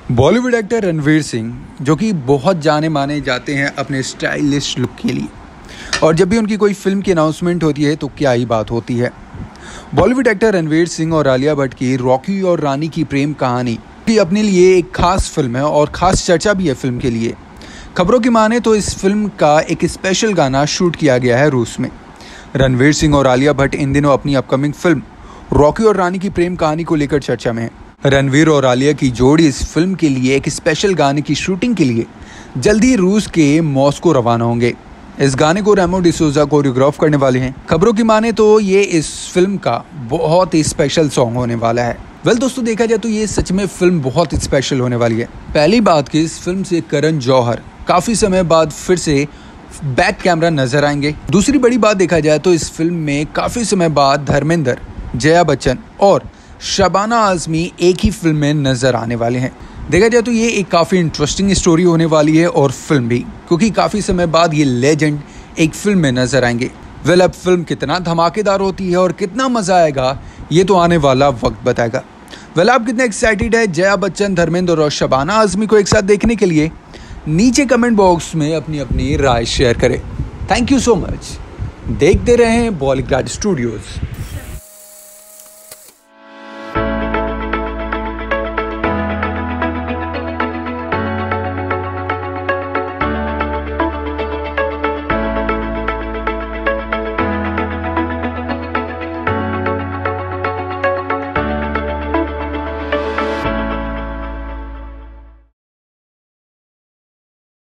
Bollywood actor Ranveer Singh जो कि बहुत जाने माने जाते हैं अपने स्टाइलिश लुक के लिए, और जब भी उनकी कोई फिल्म की अनाउंसमेंट होती है तो क्या ही बात होती है। बॉलीवुड एक्टर रणवीर सिंह और आलिया भट्ट की रॉकी और रानी की प्रेम कहानी की अपने लिए एक खास फिल्म है और ख़ास चर्चा भी है फिल्म के लिए। खबरों की माने तो इस फिल्म का एक स्पेशल गाना शूट किया गया है रूस में। रणवीर सिंह और आलिया भट्ट इन दिनों अपनी अपकमिंग फिल्म रॉकी और रानी की प्रेम कहानी को लेकर चर्चा में है। रणवीर और आलिया की जोड़ी इस फिल्म के लिए एक स्पेशल गाने की शूटिंग के लिए जल्दी रूस के मॉस्को रवाना होंगे। इस गाने को रेमो डिसोजा कोरियोग्राफ करने वाले हैं। खबरों की माने तो ये इस फिल्म का बहुत ही स्पेशल सॉन्ग होने वाला है। दोस्तों, देखा जाए तो ये सच में फिल्म बहुत ही स्पेशल होने वाली है। पहली बात कि इस फिल्म से करण जौहर काफी समय बाद फिर से बैक कैमरा नजर आएंगे। दूसरी बड़ी बात देखा जाए तो इस फिल्म में काफी समय बाद धर्मेंद्र, जया बच्चन और शबाना आजमी एक ही फिल्म में नजर आने वाले हैं। देखा जाए तो ये एक काफ़ी इंटरेस्टिंग स्टोरी होने वाली है और फिल्म भी, क्योंकि काफ़ी समय बाद ये लेजेंड एक फिल्म में नजर आएंगे। अब फिल्म कितना धमाकेदार होती है और कितना मज़ा आएगा ये तो आने वाला वक्त बताएगा। आप कितने एक्साइटेड है जया बच्चन, धर्मेंद्र और शबाना आजमी को एक साथ देखने के लिए? नीचे कमेंट बॉक्स में अपनी अपनी राय शेयर करें। Thank you so much. देखते रहें बॉलीवुड स्टूडियोज़।